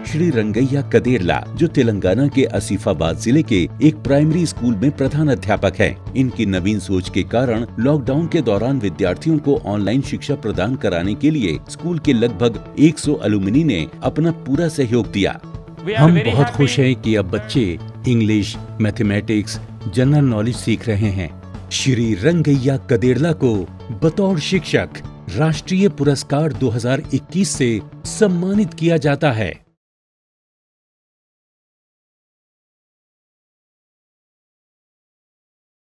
श्री रंगैया कदेरला, जो तेलंगाना के आसिफाबाद जिले के एक प्राइमरी स्कूल में प्रधान अध्यापक हैं। इनकी नवीन सोच के कारण लॉकडाउन के दौरान विद्यार्थियों को ऑनलाइन शिक्षा प्रदान कराने के लिए स्कूल के लगभग 100 अलुमनी ने अपना पूरा सहयोग दिया। हम बहुत खुश हैं कि अब बच्चे इंग्लिश, मैथमेटिक्स, जनरल नॉलेज सीख रहे हैं। श्री रंगैया कदेरला को बतौर शिक्षक राष्ट्रीय पुरस्कार 2021 से सम्मानित किया जाता है।